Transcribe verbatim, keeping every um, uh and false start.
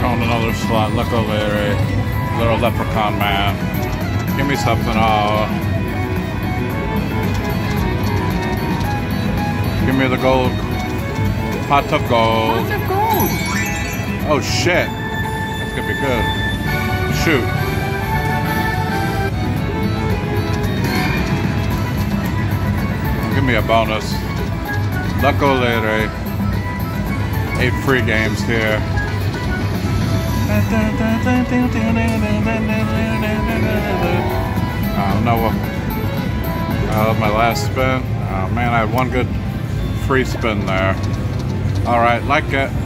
On another slot, Luck O Leary, little leprechaun man. Give me something, oh. Give me the gold. Pot of gold. Pot of gold. Oh shit. That's gonna be good. Shoot. Give me a bonus. Luck O Leary. Eight free games here. I don't know what. Uh, my last spin. Oh man, I had one good free spin there. Alright, like it.